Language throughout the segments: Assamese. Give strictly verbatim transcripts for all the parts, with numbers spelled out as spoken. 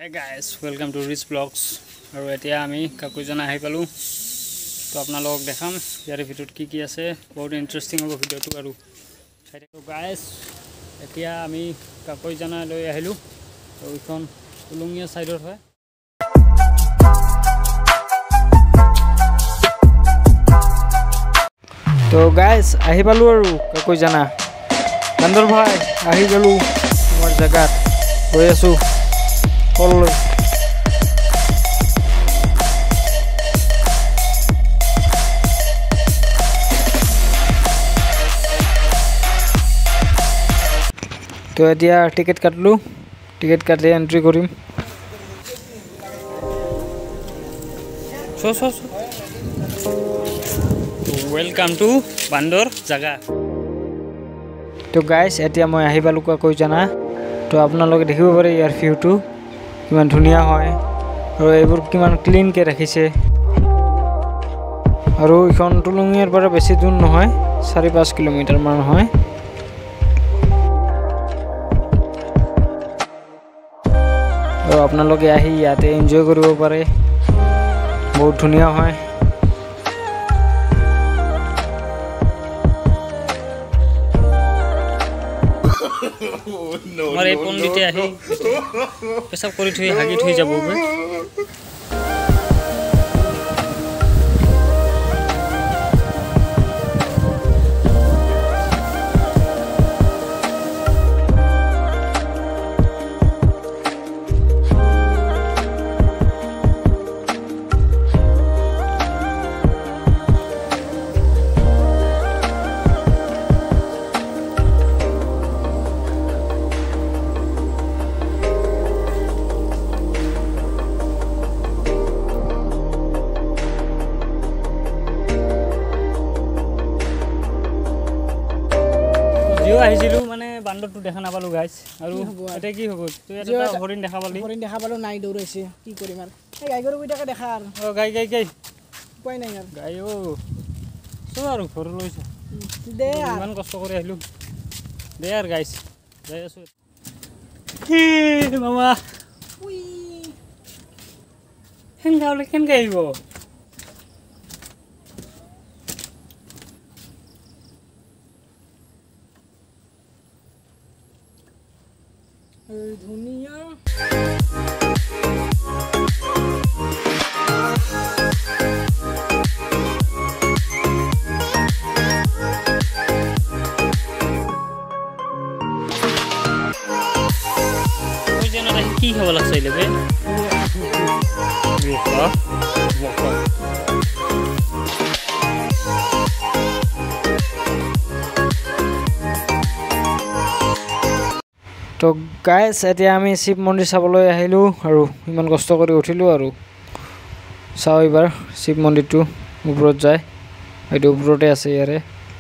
Hi guys, welcome to Rich Vlogs. আৰু এতিয়া আমি কাকুইজানা আহি পালো তো আপোনালোকক দেখাম ইয়াৰ ভিডিঅ'ত কি কি আছে বহুত ইন্টাৰেষ্টিং হ'ব ভিডিঅ'টো আৰু তো গাইস এতিয়া আমি কাকুইজানা লৈ আহিলো তো ইখন উলুঙিয়া সাইডৰ হয় তো গাইস আহি পালো আৰু কাকুইজানা বান্দৰ ভাই আহি গলো আমাৰ জায়গাত গৈ আছো কল তো এতিয়া টিকেট কাটলো টিকেট কাটি এন্ট্ৰি কৰিম সো সো ওয়েলকাম টু বান্দৰ জাগা তো গাইস এতিয়া মই আহি পালো কাকুইজানা তো আপোনালোকে দেখিব পাৰে ইয়াৰ ভিউটো কিমান ধুনিয়া হয় আৰু এইবোৰ কিমান ক্লিন কে ৰাখিছে আৰু ইখন টুলুঙিয়াৰ পৰা বেছি দূৰ নহয় চাৰি পাঁচ কিলোমিটাৰ মান হয় আৰু আপোনালোকে আহি ইয়াতে এনজয় কৰিব পাৰে বহুত ধুনিয়া হয় মাৰে পণ্ডিতে আহি পেছাব কৰি থৈ হাগি থৈ যাবগৈ জিও আহিছিলো মানে বান্দৰটো দেখা নাপালো গাইস আৰু এটা কি হ'ব তো এটা হৰিণ দেখা পালি হৰিণ দেখা পালো নাই দৌৰাইছে কি কৰিম আৰু এই গাই গৰু কইটাকে দেখা আৰু অ গাই গাই গাই উপায় নাই আৰু গাই ও তো আৰু ঘৰ লৈছে দে ইমান কষ্ট কৰি আহিলো দে আৰু গাইস যাই আছো হে মামা উই হেন গাওলে কেন গাইব ধুনিয়া ওই যেন কি খাব লাগছিল বে রেখা বকা তো গাইস এতিয়া আমি শিৱ মন্দিৰ চাবলৈ আহিলো আৰু ইমান কষ্ট কৰি উঠিলো আৰু চাও এবাৰ শিৱ মন্দিৰটো ওপৰত যায় এইটো ওপৰতে আছে ইয়াৰে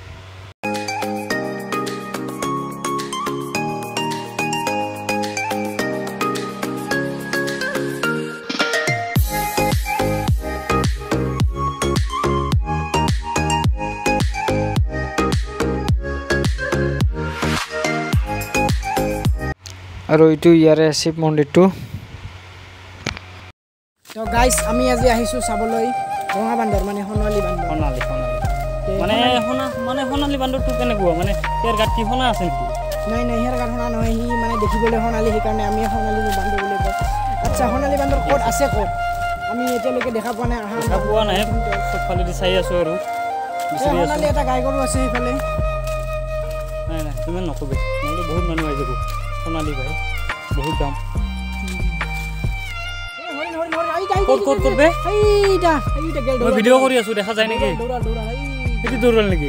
আৰু এইটো ইয়াৰে শিৱ মন্দিৰটো তো গাইস আমি আজি আহিছো চাবলৈ ৰঙা বান্দৰ মানে সোণালী বান্দৰ সোণালী সোণালী মানে সোণা মানে সোণালী বান্দৰটো কেনেকুৱা মানে ইয়াৰ গাত কি সোণা আছে নেকি নাই নাই ইয়াৰ গাত সোণা নহয় সি মানে দেখিবলৈ সোণালী সেইকাৰণে আমি সোণালী বান্দৰ বুলি কওঁ আচ্ছা সোণালী বান্দৰ ক'ত আছে ক'ত আমি এতিয়ালৈকে দেখা পোৱা নাই আহা দেখা পোৱা নাই চবফালেদি চাই আছো আৰু বিচাৰি আছো সোণালী এটা গাই গৰু আছে সেইফালে নাই নাই ইমান নকবি নহ'লে বহুত মানুহ আহি যাব সোণালী ভাই বহুত দাম ক'ত ক'ত ক'ত বে এইটা এইটা গেল মই ভিডিঅ' কৰি আছো দেখা যায় নেকি দৌৰা দৌৰা এই সেইটো দৌৰাল নেকি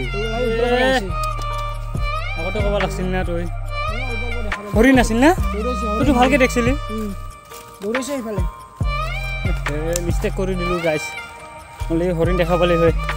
আগতে ক'ব লাগছিল না তই হৰিণ আছিল না তইতো ভালকৈ দেখিছিলি দৌৰাইছে সেইফালে মিষ্টেক কৰি দিলোঁ গাইছ নহ'লে হৰিণ দেখা পালি হয়